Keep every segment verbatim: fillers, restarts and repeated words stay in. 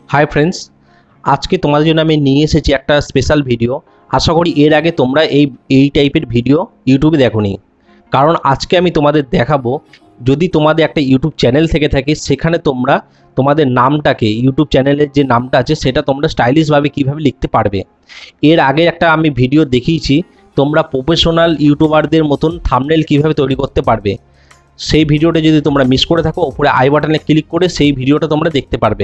Hi friends, आज के तुम्हारे জন্য আমি নিয়ে এসেছি একটা স্পেশাল ভিডিও। আশা করি এর আগে তোমরা এই এই টাইপের ভিডিও ইউটিউবে দেখোনি, কারণ আজকে আমি তোমাদের দেখাবো যদি তোমাদের একটা ইউটিউব চ্যানেল থেকে থাকে সেখানে তোমরা তোমাদের নামটাকে ইউটিউব চ্যানেলের যে নামটা আছে সেটা তোমরা স্টাইলিশভাবে কীভাবে লিখতে পারবে। এর আগে একটা আমি ভিডিও দেখিয়েছি তোমরা প্রফেশনাল ইউটিউবারদের মতন থাম্বনেল কীভাবে তৈরি করতে পারবে। সেই ভিডিওটা যদি তোমরা মিস করে থাকো উপরে আই বাটনে ক্লিক করে সেই ভিডিওটা তোমরা দেখতে পারবে।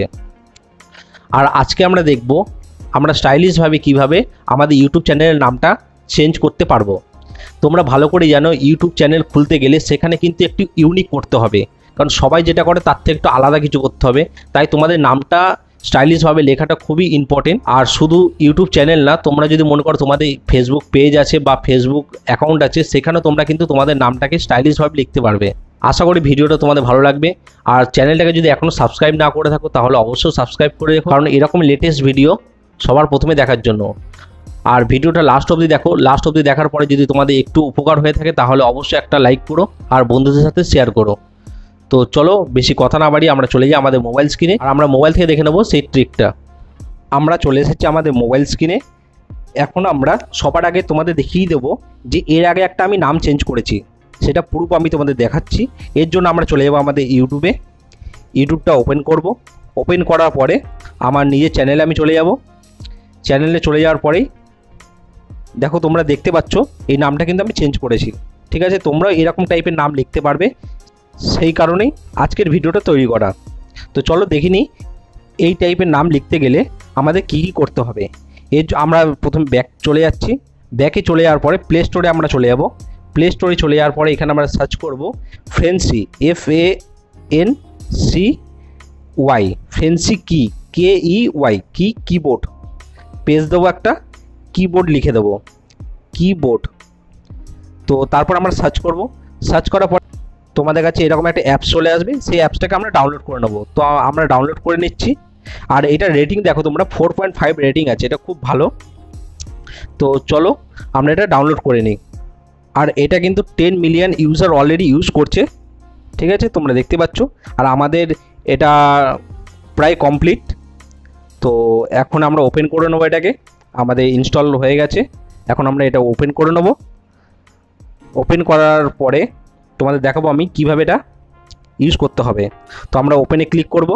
আর আজকে আমরা দেখব আমরা স্টাইলিশভাবে কিভাবে আমাদের ইউটিউব চ্যানেলের নামটা চেঞ্জ করতে পারবো। তোমরা ভালো করে জানো ইউটিউব চ্যানেল খুলতে গেলে সেখানে কিন্তু একটু ইউনিক করতে হবে, কারণ সবাই যেটা করে তার থেকে একটু আলাদা কিছু করতে হবে। তাই তোমাদের নামটা স্টাইলিশভাবে লেখাটা খুবই ইম্পর্টেন্ট। আর শুধু ইউটিউব চ্যানেল না, তোমরা যদি মনে করো তোমাদের ফেসবুক পেজ আছে বা ফেসবুক অ্যাকাউন্ট আছে সেখানেও তোমরা কিন্তু তোমাদের নামটাকে স্টাইলিশভাবে লিখতে পারবে। আশা করি ভিডিওটা তোমাদের ভালো লাগবে। আর চ্যানেলটাকে যদি এখনও সাবস্ক্রাইব না করে থাকো তাহলে অবশ্যই সাবস্ক্রাইব করে রেখো, কারণ এরকম লেটেস্ট ভিডিও সবার প্রথমে দেখার জন্য। আর ভিডিওটা লাস্ট অবধি দেখো, লাস্ট অবধি দেখার পরে যদি তোমাদের একটু উপকার হয়ে থাকে তাহলে অবশ্যই একটা লাইক করো আর বন্ধুদের সাথে শেয়ার করো। তো চলো বেশি কথা না বাড়িয়ে আমরা চলে যাই আমাদের মোবাইল স্ক্রিনে, আর আমরা মোবাইল থেকে দেখে নেবো সেই ট্রিকটা। আমরা চলে এসেছি আমাদের মোবাইল স্ক্রিনে। এখন আমরা সবার আগে তোমাদের দেখিয়ে দেবো যে এর আগে একটা আমি নাম চেঞ্জ করেছি, সেটা পুরো আমি তোমাদের দেখাচ্ছি। এর জন্য আমরা চলে যাবো আমাদের ইউটিউবে। ইউটিউবটা ওপেন করব। ওপেন করার পরে আমার নিজের চ্যানেলে আমি চলে যাব। চ্যানেলে চলে যাওয়ার পরেই দেখো তোমরা দেখতে পাচ্ছ এই নামটা কিন্তু আমি চেঞ্জ করেছি। ঠিক আছে, তোমরা এরকম টাইপের নাম লিখতে পারবে, সেই কারণেই আজকের ভিডিওটা তৈরি করা। তো চলো দেখি নিই এই টাইপের নাম লিখতে গেলে আমাদের কী কী করতে হবে। এর আমরা প্রথম ব্যাক চলে যাচ্ছি। ব্যাকে চলে যাওয়ার পরে প্লে স্টোরে আমরা চলে যাব। প্লে স্টোরে চলে যাওয়ার পরে এখানে আমরা সার্চ করব fancy, F A N C Y, fancy key, K E Y, key keyboard. Page দেবো একটা, কিবোর্ড লিখে দেবো, কিবোর্ড। তো তারপর আমরা সার্চ করব। সার্চ করার পর তোমাদের কাছে এরকম একটা অ্যাপস চলে আসবে, সেই অ্যাপসটাকে আমরা ডাউনলোড করে নেবো। তো আমরা ডাউনলোড করে নিচ্ছি। আর এটা রেটিং দেখো তোমরা ফোর পয়েন্ট ফাইভ রেটিং আছে, এটা খুব ভালো। তো চলো আমরা এটা ডাউনলোড করে নিই। আর এটা কিন্তু ten million user already use করছে। ঠিক আছে, তোমরা দেখতে পাচ্ছ। আর আমাদের এটা প্রায় কমপ্লিট। তো এখন আমরা ওপেন করে নেবো এটাকে। আমাদের ইনস্টল হয়ে গেছে, এখন আমরা এটা ওপেন করে নেব। ওপেন করার পরে তোমাদের দেখাবো আমি কিভাবে এটা ইউজ করতে হবে। তো আমরা ওপেনে ক্লিক করব।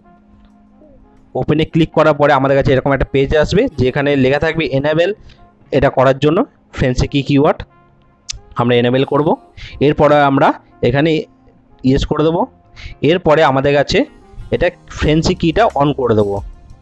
ওপেনে ক্লিক করার পরে আমাদের কাছে এরকম একটা পেজ আসবে যেখানে লেখা থাকবে এনেবেল এটা করার জন্য ফ্রেন্সি কি কিওয়ার্ড। আমরা এনেবেল করব। এরপরে আমরা এখানে ইয়েস করে দেবো। এরপরে আমাদের কাছে এটা ফ্রেন্সি কিটা অন করে দেবো।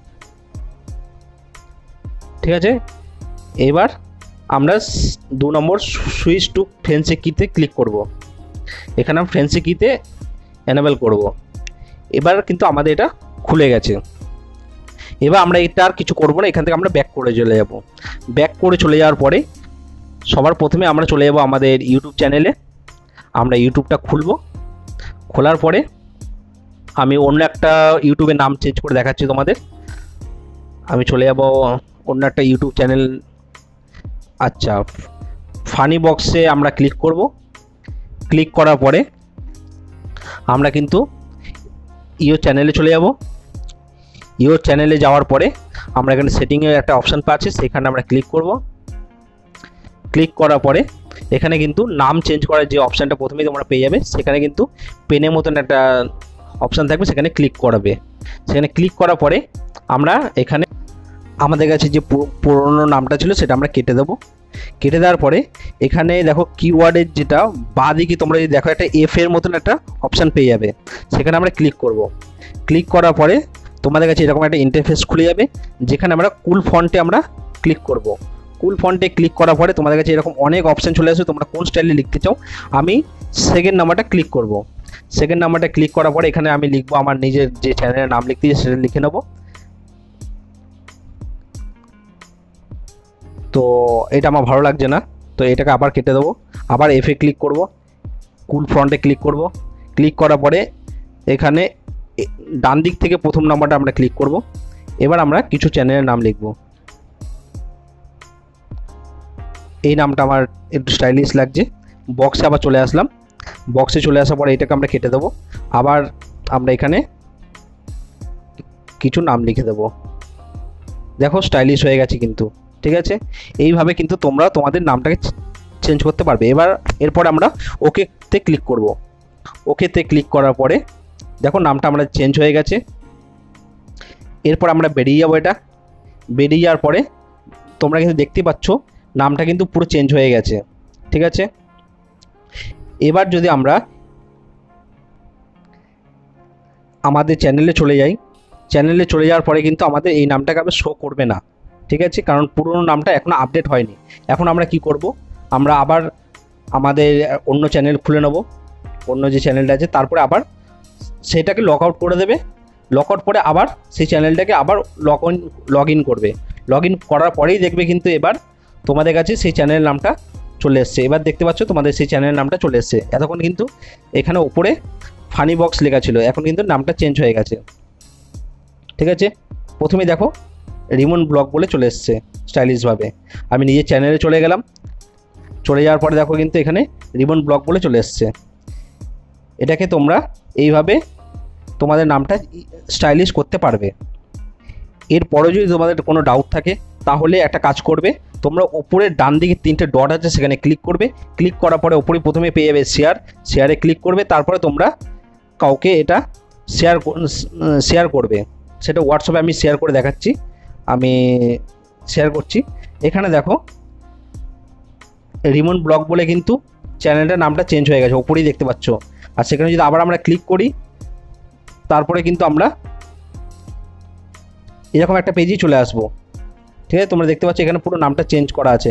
ঠিক আছে, এবার আমরা দু নম্বর সুইচ টু ফ্রেন্সি কিতে ক্লিক করব। এখানে আমরা ফ্রেন্সি কিতে এনেবেল করব। এবার কিন্তু আমাদের এটা খুলে গেছে। এবার আমরা এটা আর কিছু করব না, এখান থেকে আমরা ব্যাক করে চলে যাব। ব্যাক করে চলে যাওয়ার পরে সবার প্রথমে আমরা চলে যাব আমাদের ইউটিউব চ্যানেলে। আমরা ইউটিউবটা খুলব। খোলার পরে আমি অন্য একটা ইউটিউবের নাম চেঞ্জ করে দেখাচ্ছি তোমাদের। আমি চলে যাব অন্য একটা ইউটিউব চ্যানেল। আচ্ছা, ফানি বক্সে আমরা ক্লিক করব। ক্লিক করার পরে আমরা কিন্তু ইও চ্যানেলে চলে যাব। ইও চ্যানেলে যাওয়ার পরে আমরা এখানে সেটিংয়ের একটা অপশান পাচ্ছি, সেখানে আমরা ক্লিক করব। ক্লিক করার পরে এখানে কিন্তু নাম চেঞ্জ করার যে অপশানটা প্রথমেই তোমরা পেয়ে যাবে, সেখানে কিন্তু পেনের মতন একটা অপশান থাকবে, সেখানে ক্লিক করাবে। সেখানে ক্লিক করার পরে আমরা এখানে আমাদের কাছে যে পুরনো নামটা ছিল সেটা আমরা কেটে দেবো। কেটে দেওয়ার পরে এখানে দেখো কিওয়ার্ডের যেটা বাঁ দিকে তোমরা যদি দেখো একটা এফ এর মতন একটা অপশান পেয়ে যাবে, সেখানে আমরা ক্লিক করব। ক্লিক করার পরে তোমাদের কাছে এরকম একটা ইন্টারফেস খুলে যাবে যেখানে আমরা কুল ফন্টে আমরা ক্লিক করব। কুল ফন্টে ক্লিক করার পরে তোমাদের কাছে এরকম অনেক অপশান চলে আসবে, তোমরা কোন স্টাইলে লিখতে চাও। আমি সেকেন্ড নাম্বারটা ক্লিক করব। সেকেন্ড নাম্বারটা ক্লিক করার পরে এখানে আমি লিখবো আমার নিজের যে চ্যানেলের নাম লিখতে সেটা লিখে নেব। তো এটা আমার ভালো লাগছে না, তো এটাকে আবার কেটে দেবো। আবার এফে ক্লিক করব, কুল ফ্রন্টে ক্লিক করব। ক্লিক করার পরে এখানে ডান দিক থেকে প্রথম নাম্বারটা আমরা ক্লিক করব। এবার আমরা কিছু চ্যানেলের নাম লিখব। এই নামটা আমার একটু স্টাইলিশ লাগছে। বক্সে আবার চলে আসলাম। বক্সে চলে আসার পরে এটাকে আমরা কেটে দেবো। আবার আমরা এখানে কিছু নাম লিখে দেবো। দেখো স্টাইলিশ হয়ে গেছে কিন্তু, ঠিক আছে। এইভাবে কিন্তু তোমরা তোমাদের নামটাকে চেঞ্জ করতে পারবে। এবার এরপর আমরা ওকেতে ক্লিক করব। ওকেতে ক্লিক করার পরে দেখো নামটা আমরা চেঞ্জ হয়ে গেছে। এরপর আমরা বেরিয়ে যাবো। এটা বেরিয়ে যাওয়ার পরে তোমরা কিন্তু দেখতে পাচ্ছ নামটা কিন্তু পুরো চেঞ্জ হয়ে গেছে, ঠিক আছে। এবার যদি আমরা আমাদের চ্যানেলে চলে যাই, চ্যানেলে চলে যাওয়ার পরে কিন্তু আমাদের এই নামটাকে আবার শো করবে না, ঠিক আছে, কারণ পুরনো নামটা এখনও আপডেট হয়নি। এখন আমরা কি করব, আমরা আবার আমাদের অন্য চ্যানেল খুলে নেব, অন্য যে চ্যানেলটা আছে, তারপরে আবার সেটাকে লগ আউট করে দেবে। লগ আউট করে আবার সেই চ্যানেলটাকে আবার লগ ইন লগ ইন করবে। লগ ইন করার পরেই দেখবে কিন্তু এবার তোমাদের কাছে সেই চ্যানেলের নামটা চলে এসছে। এবার দেখতে পাচ্ছ তোমাদের সেই চ্যানেলের নামটা চলে এসছে। এতক্ষণ কিন্তু এখানে উপরে ফানি বক্স লেখা ছিল, এখন কিন্তু নামটা চেঞ্জ হয়ে গেছে, ঠিক আছে। প্রথমে দেখো রিমন ব্লগ বলে চলে এসছে স্টাইলিশভাবে। আমি নিজের চ্যানেলে চলে গেলাম, চলে যাওয়ার পরে দেখো কিন্তু এখানে রিমন ব্লগ বলে চলে এসছে। এটাকে তোমরা এইভাবে তোমাদের নামটা স্টাইলিশ করতে পারবে। এরপরে যদি তোমাদের কোনো ডাউট থাকে তাহলে একটা কাজ করবে, তোমরা ওপরের ডান দিকে তিনটে ডট আছে সেখানে ক্লিক করবে। ক্লিক করার পরে ওপরে প্রথমে পেয়ে যাবে শেয়ার, শেয়ারে ক্লিক করবে। তারপরে তোমরা কাউকে এটা শেয়ার শেয়ার করবে, সেটা হোয়াটসঅ্যাপে আমি শেয়ার করে দেখাচ্ছি। আমি শেয়ার করছি। এখানে দেখো রিমন ব্লগ বলে কিন্তু চ্যানেলটার নামটা চেঞ্জ হয়ে গেছে, ওপরেই দেখতে পাচ্ছ। আর সেখানে যদি আবার আমরা ক্লিক করি তারপরে কিন্তু আমরা এরকম একটা পেজই চলে আসবো, ঠিক আছে। তোমরা দেখতে পাচ্ছ এখানে পুরো নামটা চেঞ্জ করা আছে।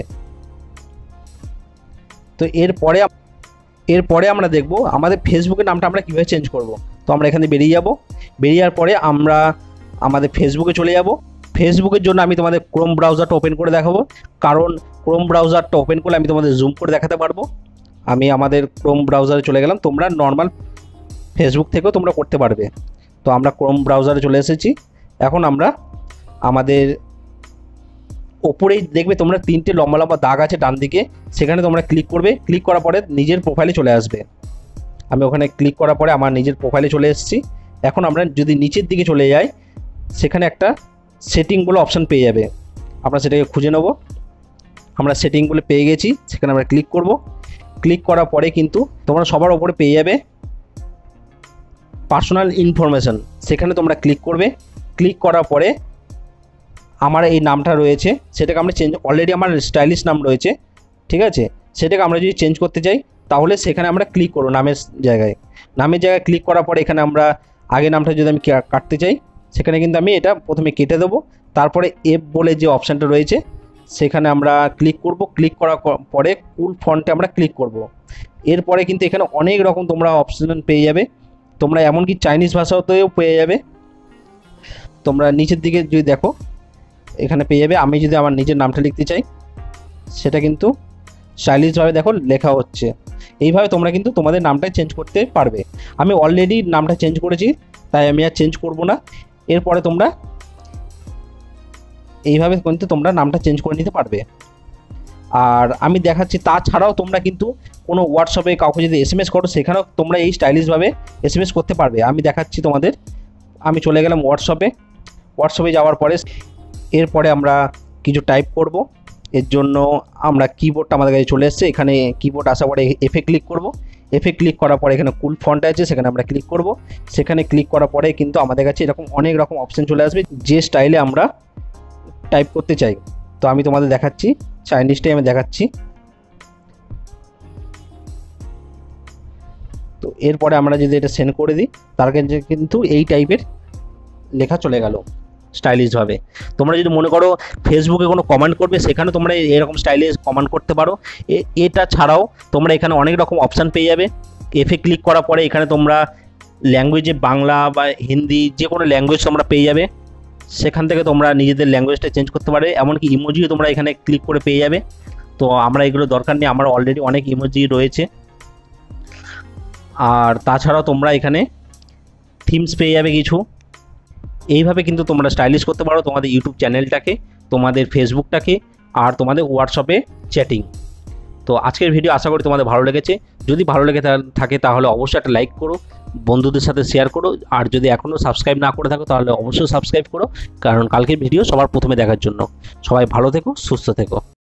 তো এরপরে এরপরে আমরা দেখব আমাদের ফেসবুকের নামটা আমরা কীভাবে চেঞ্জ করব। তো আমরা এখানে বেরিয়ে যাব। বেরিয়ে যাওয়ার পরে আমরা আমাদের ফেসবুকে চলে যাব। ফেসবুকের জন্য আমি তোমাদের ক্রোম ব্রাউজারটা ওপেন করে দেখাবো, কারণ ক্রোম ব্রাউজারটা ওপেন করলে আমি তোমাদের জুম করে দেখাতে পারবো। আমি আমাদের ক্রোম ব্রাউজারে চলে গেলাম, তোমরা নর্মাল ফেসবুক থেকেও তোমরা করতে পারবে। তো আমরা ক্রোম ব্রাউজারে চলে এসেছি। এখন আমরা আমাদের ওপরেই দেখবে তোমরা তিনটে লম্বা লম্বা দাগ আছে ডান দিকে, সেখানে তোমরা ক্লিক করবে। ক্লিক করার পরে নিজের প্রোফাইলে চলে আসবে। আমি ওখানে ক্লিক করার পরে আমার নিজের প্রোফাইলে চলে এসেছি। এখন আমরা যদি নিচের দিকে চলে যাই সেখানে একটা সেটিং বলে অপশান পেয়ে যাবে, আমরা সেটাকে খুঁজে নেব। আমরা সেটিংগুলো পেয়ে গেছি, সেখানে আমরা ক্লিক করব। ক্লিক করার পরে কিন্তু তোমরা সবার ওপরে পেয়ে যাবে পার্সোনাল ইনফরমেশান, সেখানে তোমরা ক্লিক করবে। ক্লিক করার পরে আমার এই নামটা রয়েছে সেটাকে আমরা চেঞ্জ, অলরেডি আমার স্টাইলিশ নাম রয়েছে, ঠিক আছে। সেটাকে আমরা যদি চেঞ্জ করতে চাই তাহলে সেখানে আমরা ক্লিক করব নামের জায়গায়। নামের জায়গায় ক্লিক করার পরে এখানে আমরা আগে নামটা যদি আমি কাটতে চাই সেখানে কিন্তু আমি এটা প্রথমে কেটে দেবো। তারপরে এফ বলে যে অপশানটা রয়েছে সেখানে আমরা ক্লিক করব। ক্লিক করার পরে কুল ফন্টে আমরা ক্লিক করব। এরপরে কিন্তু এখানে অনেক রকম তোমরা অপশান পেয়ে যাবে, তোমরা এমনকি চাইনিজ ভাষাতেও পেয়ে যাবে। তোমরা নিচের দিকে যদি দেখো এখানে পেয়ে যাবে। আমি যদি আমার নিজের নামটা লিখতে চাই সেটা কিন্তু স্টাইলিশভাবে দেখো লেখা হচ্ছে। এইভাবে তোমরা কিন্তু তোমাদের নামটা চেঞ্জ করতে পারবে। আমি অলরেডি নামটা চেঞ্জ করেছি, তাই আমি আর চেঞ্জ করব না। এরপরে তোমরা এইভাবে কিন্তু তোমরা নামটা চেঞ্জ করে নিতে পারবে। আর আমি দেখাচ্ছি তাছাড়াও তোমরা কিন্তু কোনো হোয়াটসঅ্যাপে কাউকে যদি এস এম এস করো সেখানেও তোমরা এই স্টাইলিশভাবে এস এম এস করতে পারবে। আমি দেখাচ্ছি তোমাদের। আমি চলে গেলাম হোয়াটসঅ্যাপে। হোয়াটসঅ্যাপে যাওয়ার পরে এরপরে আমরা কিছু টাইপ করব। এর জন্য আমরা কিবোর্ডটা আমাদের কাছে চলে এসেছে। এখানে কিবোর্ড আসার পরে এফে ক্লিক করব। এফে ক্লিক করার পরে এখানে কুল ফন্ট আছে সেখানে আমরা ক্লিক করব। সেখানে ক্লিক করার পরে কিন্তু আমাদের কাছে এরকম অনেক রকম অপশান চলে আসবে যে স্টাইলে আমরা টাইপ করতে চাই। তো আমি তোমাদের দেখাচ্ছি, চাইনিজটাই আমি দেখাচ্ছি। তো এরপরে আমরা যদি এটা সেন্ড করে দিই তার কাছে কিন্তু এই টাইপের লেখা চলে গেল স্টাইলিশভাবে। তোমরা যদি মনে করো ফেসবুকে কোনো কমেন্ট করবে সেখানে তোমরা এরকম স্টাইলিশ কমেন্ট করতে পারো। এটা ছাড়াও তোমরা এখানে অনেক রকম অপশান পেয়ে যাবে। এফে ক্লিক করার পরে এখানে তোমরা ল্যাঙ্গুয়েজে বাংলা বা হিন্দি যে কোনো ল্যাঙ্গুয়েজ তোমরা পেয়ে যাবে, সেখান থেকে তোমরা নিজেদের ল্যাঙ্গুয়েজটা চেঞ্জ করতে পারবে। এমনকি ইমোজিও তোমরা এখানে ক্লিক করে পেয়ে যাবে। তো আমরা এগুলো দরকার নেই, আমার অলরেডি অনেক ইমোজি রয়েছে। আর তাছাড়াও তোমরা এখানে থিমস পেয়ে যাবে কিছু। এইভাবে কিন্তু তোমরা স্টাইলিশ করতে পারো তোমাদের ইউটিউব চ্যানেলটাকে, তোমাদের ফেসবুকটাকে আর তোমাদের হোয়াটসঅ্যাপে চ্যাটিং। তো আজকের ভিডিও আশা করি তোমাদের ভালো লেগেছে। যদি ভালো লেগে থাকে তাহলে অবশ্যই একটা লাইক করো, বন্ধুদের সাথে শেয়ার করো, আর যদি এখনও সাবস্ক্রাইব না করে থাকো তাহলে অবশ্যই সাবস্ক্রাইব করো, কারণ কালকের ভিডিও সবার প্রথমে দেখার জন্য। সবাই ভালো থেকো, সুস্থ থেকো।